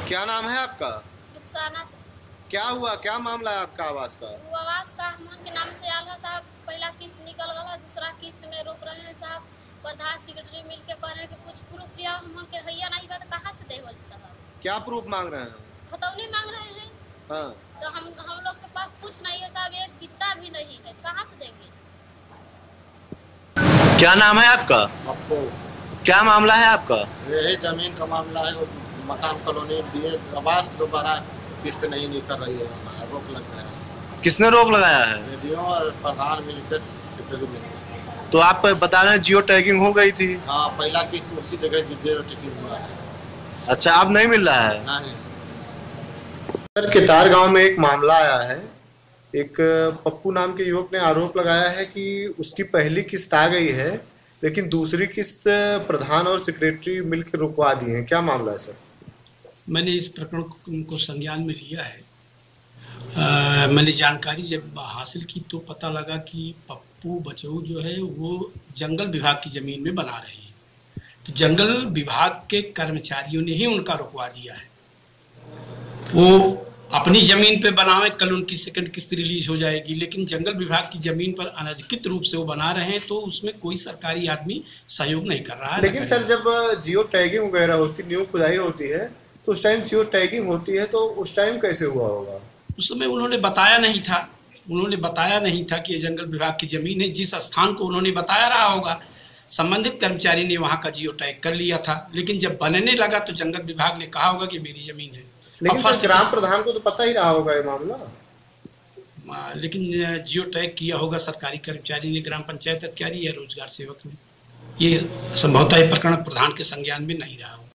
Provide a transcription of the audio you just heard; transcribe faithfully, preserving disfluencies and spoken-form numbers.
क्या नाम है आपका? रुखसाना से। क्या हुआ, क्या मामला है आपका आवास का? वो आवास का हमन के नाम से आल है साहब। पहला किस्त निकल गया, दूसरा किस्त में रोक रहे हैं साहब। प्रधान सेक्रेटरी मिल के कह रहे हैं कि कुछ प्रूफ लिया, हमन के हैया नहीं बात कहाँ से देवल साहब। क्या प्रूफ मांग रहे हैं? खतौनी मांग रहे हैं। हाँ। तो हम हम लोग के पास कुछ नहीं है साहब, एक बित्ता भी नहीं है, कहाँ से देंगे? क्या नाम है आपका? आपको क्या मामला है आपका? यही जमीन का मामला है। वो मकान कॉलोनी दिए आवास दोबारा किस्त नहीं निकल रही है, हमारा रोक लग गया है। किसने रोक लगाया है? रेडियो और प्रधान मिलकर सेक्रेटरी मिलकर। तो आप बता रहे हैं जियो टैगिंग हो गई थी। हाँ, पहला किस्त उसी जगह जियो टैगिंग हुआ है। अच्छा, अब नहीं मिल रहा है? नहीं। सर, केतार गांव में एक मामला आया है। एक पप्पू नाम के युवक ने आरोप लगाया है कि उसकी पहली किस्त आ गई है, लेकिन दूसरी किस्त प्रधान और सेक्रेटरी मिलकर रुकवा दी है। क्या मामला है सर? मैंने इस प्रकरण को संज्ञान में लिया है। आ, मैंने जानकारी जब हासिल की तो पता लगा कि पप्पू बचऊ जो है वो जंगल विभाग की ज़मीन में बना रही है। तो जंगल विभाग के कर्मचारियों ने ही उनका रुकवा दिया है। वो अपनी ज़मीन पे बनावे, कल उनकी सेकंड किस्त रिलीज हो जाएगी, लेकिन जंगल विभाग की ज़मीन पर अनधिकृत रूप से वो बना रहे हैं, तो उसमें कोई सरकारी आदमी सहयोग नहीं कर रहा है। लेकिन सर, जब जियो टैगिंग वगैरह होती, न्यू खुदाई होती है, तो उस टाइम जियो टैगिंग होती है, तो उस टाइम कैसे हुआ होगा? उस समय उन्होंने बताया नहीं था उन्होंने बताया नहीं था कि ये जंगल विभाग की ज़मीन है। जिस स्थान को उन्होंने बताया रहा होगा, संबंधित कर्मचारी ने वहाँ का जियो टैग कर लिया था, लेकिन जब बनने लगा तो जंगल विभाग ने कहा होगा कि मेरी ज़मीन है। लेकिन सर, ग्राम प्रधान को तो पता ही रहा होगा ये मामला। लेकिन जियो टैग किया होगा सरकारी कर्मचारी ने, ग्राम पंचायत अधिकारी या रोजगार सेवक ने। ये संभवतः प्रकरण प्रधान के संज्ञान में नहीं रहा होगा।